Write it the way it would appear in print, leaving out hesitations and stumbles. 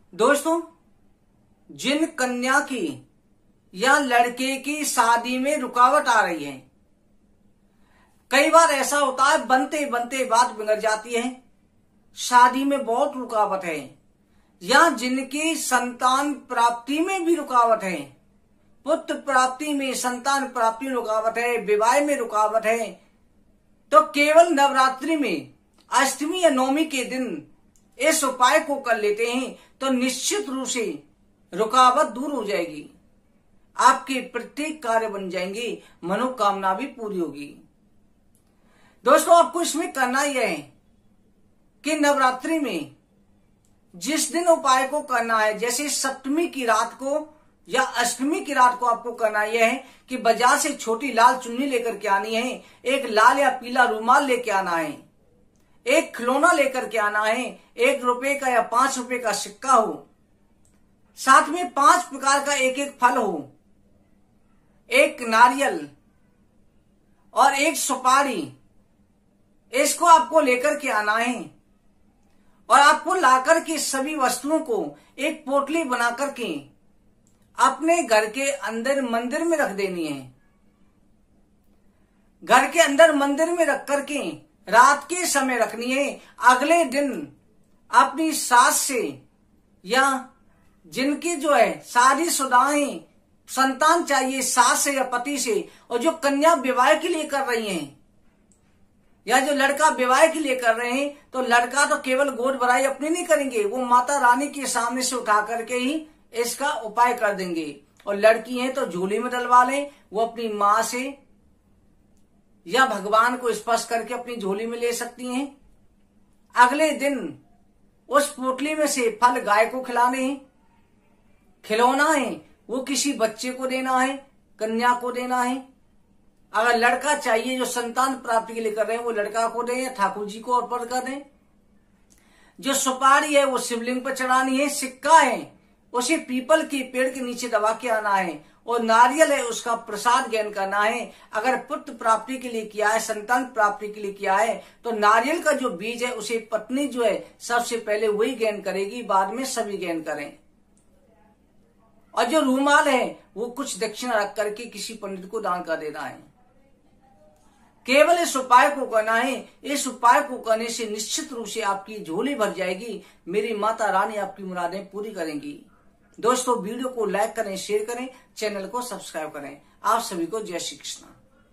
दोस्तों, जिन कन्या की या लड़के की शादी में रुकावट आ रही है, कई बार ऐसा होता है बनते बनते बात बिगड़ जाती है, शादी में बहुत रुकावट है, या जिनकी संतान प्राप्ति में भी रुकावट है, पुत्र प्राप्ति में, संतान प्राप्ति में रुकावट है, विवाह में रुकावट है, तो केवल नवरात्रि में अष्टमी या नवमी के दिन इस उपाय को कर लेते हैं तो निश्चित रूप से रुकावट दूर हो जाएगी, आपके प्रत्येक कार्य बन जाएंगे, मनोकामना भी पूरी होगी। दोस्तों, आपको इसमें करना यह है कि नवरात्रि में जिस दिन उपाय को करना है, जैसे सप्तमी की रात को या अष्टमी की रात को आपको करना यह है कि बाजार से छोटी लाल चुन्नी लेकर के आनी है, एक लाल या पीला रुमाल लेके आना है, एक खिलौना लेकर के आना है, 1 रुपए का या 5 रुपए का सिक्का हो, साथ में 5 प्रकार का एक एक फल हो, एक नारियल और एक सुपारी, इसको आपको लेकर के आना है और आपको लाकर के सभी वस्तुओं को एक पोटली बना करके अपने घर के अंदर मंदिर में रख देनी है। घर के अंदर मंदिर में रख करके रात के समय रखनी है। अगले दिन अपनी सास से या जिनकी जो है शादीशुदाएं संतान चाहिए, सास से या पति से, और जो कन्या विवाह के लिए कर रही हैं या जो लड़का विवाह के लिए कर रहे हैं, तो लड़का तो केवल गोद भराई अपनी नहीं करेंगे, वो माता रानी के सामने से उठा करके ही इसका उपाय कर देंगे। और लड़की हैं तो झोली में डलवा लें, वो अपनी माँ से या भगवान को स्पर्श करके अपनी झोली में ले सकती हैं। अगले दिन उस पोटली में से फल गाय को खिलाने हैं, खिलौना है वो किसी बच्चे को देना है, कन्या को देना है। अगर लड़का चाहिए जो संतान प्राप्ति के लिए कर रहे हैं, वो लड़का को दें या ठाकुर जी को अर्पण कर दें। जो सुपारी है वो शिवलिंग पर चढ़ानी है, सिक्का है उसे पीपल के पेड़ के नीचे दबा के आना है, और नारियल है उसका प्रसाद ग्रहण करना है। अगर पुत्र प्राप्ति के लिए किया है, संतान प्राप्ति के लिए किया है, तो नारियल का जो बीज है उसे पत्नी जो है सबसे पहले वही ग्रहण करेगी, बाद में सभी ग्रहण करें। और जो रूमाल है वो कुछ दक्षिणा रख करके किसी पंडित को दान कर देना है। केवल इस उपाय को करना है। इस उपाय को करने से निश्चित रूप से आपकी झोली भर जाएगी, मेरी माता रानी आपकी मुरादें पूरी करेंगी। दोस्तों, वीडियो को लाइक करें, शेयर करें, चैनल को सब्सक्राइब करें। आप सभी को जय श्री कृष्ण।